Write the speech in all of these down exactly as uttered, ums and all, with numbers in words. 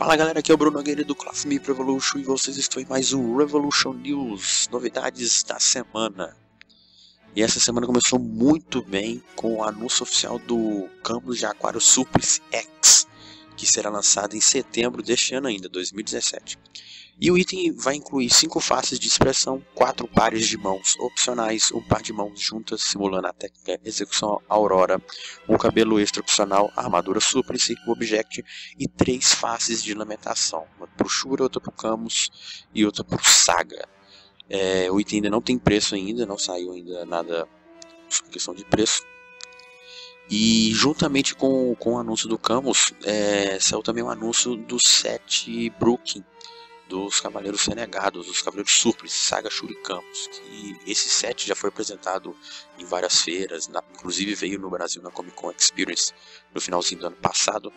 Fala galera, aqui é o Bruno Nogueira do Cloth Me Revolution e vocês estão em mais um Revolution News, novidades da semana. E essa semana começou muito bem com o anúncio oficial do Camus de Aquário Surplus X, que será lançado em setembro deste ano ainda, dois mil e dezessete. E o item vai incluir cinco faces de expressão, quatro pares de mãos opcionais, um par de mãos juntas simulando a técnica execução Aurora, um cabelo extra opcional, armadura Surplus, Object e três faces de lamentação, uma para o Shura, outra para o Camus e outra para o Saga. É, o item ainda não tem preço ainda, não saiu ainda nada sobre questão de preço. E juntamente com, com o anúncio do Camus, é, saiu também o anúncio do set Brooklyn, dos Cavaleiros Renegados, dos Cavaleiros Surplus, Saga, Shura e Camus. Que esse set já foi apresentado em várias feiras, na, inclusive veio no Brasil na Comic Con Experience no finalzinho do ano passado.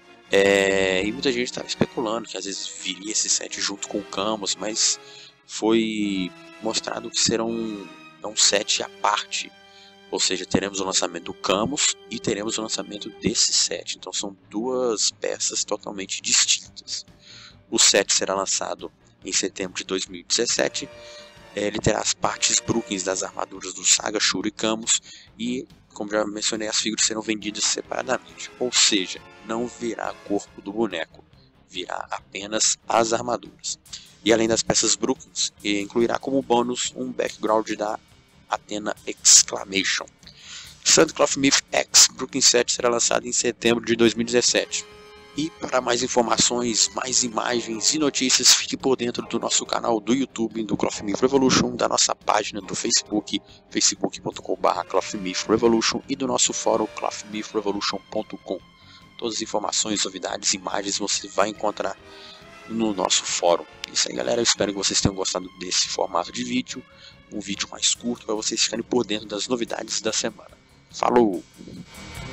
É, e muita gente estava especulando que às vezes viria esse set junto com o Camus, mas foi mostrado que será um, um set à parte. Ou seja, teremos o lançamento do Camus e teremos o lançamento desse set. Então são duas peças totalmente distintas. O set será lançado em setembro de dois mil e dezessete. Ele terá as partes Brookings das armaduras do Saga, Shura e Camus. E, como já mencionei, as figuras serão vendidas separadamente. Ou seja, não virá corpo do boneco. Virá apenas as armaduras. E além das peças Brookings, incluirá como bônus um background da Athena Exclamation. Sand Cloth Myth X Brooklyn Set será lançado em setembro de dois mil e dezessete. E para mais informações, mais imagens e notícias, fique por dentro do nosso canal do YouTube, do Cloth Me Revolution, da nossa página do Facebook, facebook ponto com barra Cloth Me Revolution e do nosso fórum cloth me revolution ponto com. Todas as informações, novidades, imagens você vai encontrar no nosso fórum. Isso aí galera, eu espero que vocês tenham gostado desse formato de vídeo, um vídeo mais curto para vocês ficarem por dentro das novidades da semana. Falou!